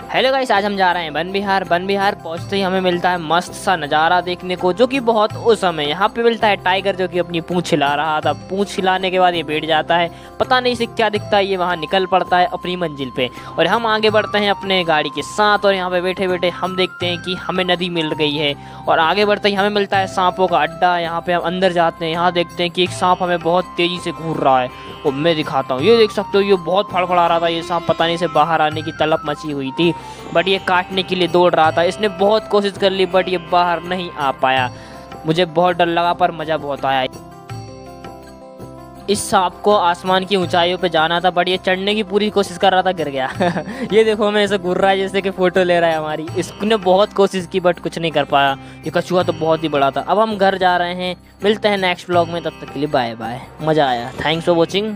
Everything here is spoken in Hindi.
हेलो गाइस, आज हम जा रहे हैं वन विहार पहुंचते ही हमें मिलता है मस्त सा नज़ारा देखने को, जो कि बहुत औसम है। यहाँ पे मिलता है टाइगर, जो कि अपनी पूंछ हिला रहा था। पूंछ हिलाने के बाद ये बैठ जाता है, पता नहीं इसे क्या दिखता है। ये वहाँ निकल पड़ता है अपनी मंजिल पे और हम आगे बढ़ते हैं अपने गाड़ी के साथ। और यहाँ पे बैठे बैठे हम देखते हैं कि हमें नदी मिल गई है और आगे बढ़ते ही हमें मिलता है सांपों का अड्डा। यहाँ पे हम अंदर जाते हैं, यहाँ देखते हैं कि एक सांप हमें बहुत तेज़ी से घूर रहा है। और मैं दिखाता हूँ, ये देख सकते हो, ये बहुत फड़फड़ा रहा था। ये सांप पता नहीं से बाहर आने की तलब मची हुई थी, बट ये काटने के लिए दौड़ रहा था। इसने बहुत कोशिश कर ली बट ये बाहर नहीं आ पाया। मुझे बहुत डर लगा पर मज़ा बहुत आया। इस सांप को आसमान की ऊंचाइयों पे जाना था, बट ये चढ़ने की पूरी कोशिश कर रहा था, गिर गया। ये देखो, हमें ऐसे घूर रहा है जैसे कि फ़ोटो ले रहा है हमारी। इसने बहुत कोशिश की बट कुछ नहीं कर पाया। ये कछुआ तो बहुत ही बड़ा था। अब हम घर जा रहे हैं, मिलते हैं नेक्स्ट व्लॉग में। तब तक के लिए बाय बाय। मज़ा आया। Thanks for watching.